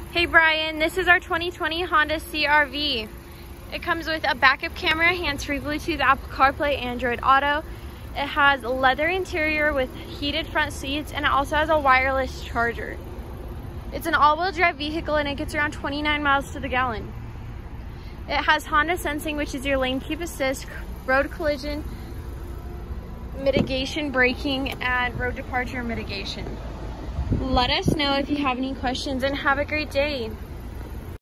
Hey Brian, this is our 2020 Honda CR-V. It comes with a backup camera, hands-free Bluetooth, Apple CarPlay, Android Auto. It has leather interior with heated front seats, and it also has a wireless charger. It's an all-wheel drive vehicle and it gets around 29 miles to the gallon. It has Honda Sensing, which is your lane keep assist, road collision mitigation braking, and road departure mitigation. Let us know if you have any questions and have a great day.